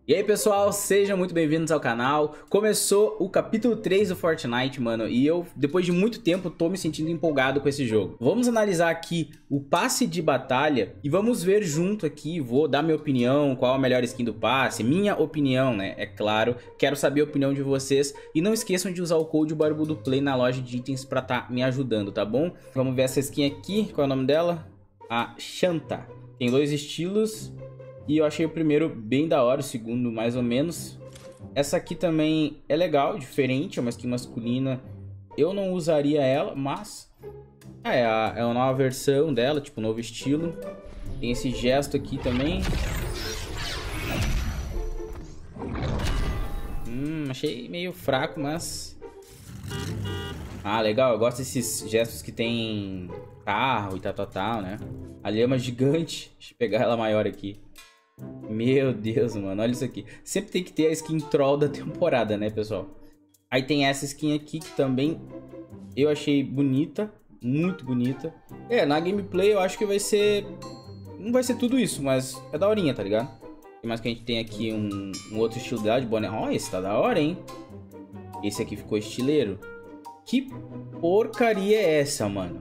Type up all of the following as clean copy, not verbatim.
E aí pessoal, sejam muito bem-vindos ao canal. Começou o capítulo 3 do Fortnite, mano, e eu, depois de muito tempo, tô me sentindo empolgado com esse jogo. Vamos analisar aqui o passe de batalha e vamos ver junto aqui, vou dar minha opinião, qual a melhor skin do passe, minha opinião, né, é claro. Quero saber a opinião de vocês e não esqueçam de usar o código BarbudoPlay na loja de itens pra tá me ajudando, tá bom? Vamos ver essa skin aqui, qual é o nome dela? A Shanta. Tem dois estilos. E eu achei o primeiro bem da hora, o segundo mais ou menos. Essa aqui também é legal, diferente, é uma skin masculina. Eu não usaria ela, mas... é uma nova versão dela, tipo, um novo estilo. Tem esse gesto aqui também. Achei meio fraco, mas... Ah, legal, eu gosto desses gestos que tem carro e tal, né? A lhama gigante, deixa eu pegar ela maior aqui. Meu Deus, mano, olha isso aqui. Sempre tem que ter a skin troll da temporada, né, pessoal? Aí tem essa skin aqui que também eu achei bonita, muito bonita. Na gameplay eu acho que vai ser... Não vai ser tudo isso, mas é daorinha, tá ligado? Tem mais que a gente tem aqui um outro estilo dela de boné. Ó, esse tá da hora, hein? Esse aqui ficou estileiro. Que porcaria é essa, mano?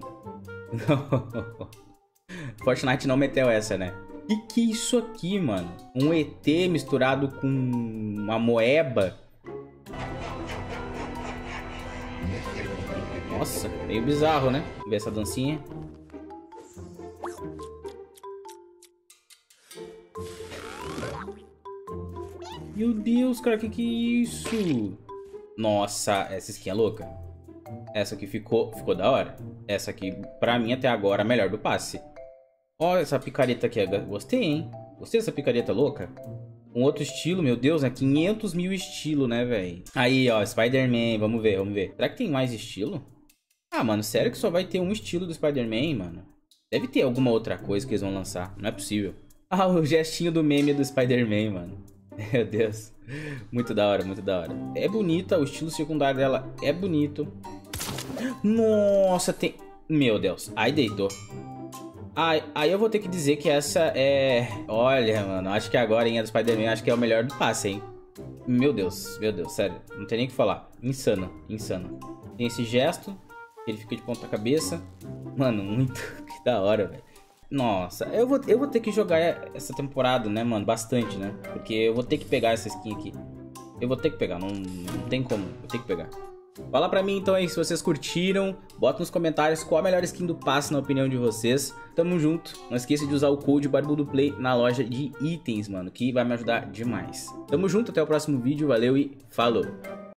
Fortnite não meteu essa, né? Que é isso aqui, mano? Um ET misturado com uma moeba. Nossa, meio bizarro, né? Vamos ver essa dancinha. Meu Deus, cara, que é isso? Nossa, essa skin é louca. Essa aqui ficou da hora. Essa aqui, pra mim, até agora, a melhor do passe. Olha essa picareta aqui, gostei, hein? Gostei dessa picareta louca. Um outro estilo, meu Deus, né? 500 mil estilo, né, velho? Aí, ó, Spider-Man, vamos ver. Será que tem mais estilo? Ah, mano, sério que só vai ter um estilo do Spider-Man, mano? Deve ter alguma outra coisa que eles vão lançar, não é possível. Ah, o gestinho do meme do Spider-Man, mano. Meu Deus, muito da hora, muito da hora. É bonita, o estilo secundário dela é bonito. Nossa, tem... Meu Deus, aí deitou. Aí eu vou ter que dizer que essa é... Olha, mano, acho que agora, hein, a do Spider-Man, acho que é o melhor do passe, hein. Meu Deus, sério, não tem nem o que falar. Insano. Tem esse gesto, ele fica de ponta cabeça. Mano, muito, que da hora, velho. Nossa, eu vou ter que jogar essa temporada, né, mano, bastante, né. Porque eu vou ter que pegar essa skin aqui. Eu vou ter que pegar, não tem como, eu tenho que pegar. Fala pra mim então aí se vocês curtiram. Bota nos comentários qual a melhor skin do passe na opinião de vocês. Tamo junto. Não esqueça de usar o código BarbudoPlay na loja de itens, mano, que vai me ajudar demais. Tamo junto, até o próximo vídeo. Valeu e falou!